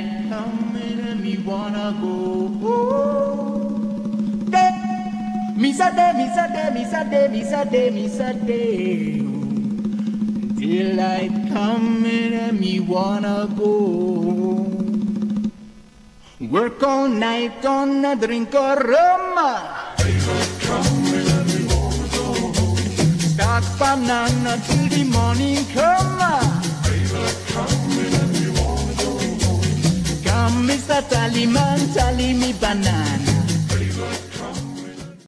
Daylight coming and me wanna go. Me sa day, me sa day, me sa day, me sa day, me sa day. Daylight coming and me wanna go. Work all night, gonna drink a rum. Daylight coming and me wanna go home. Stack banana till the morning come. Daylight coming and me wanna go home. Come, Mr. Tallyman, tally me banana.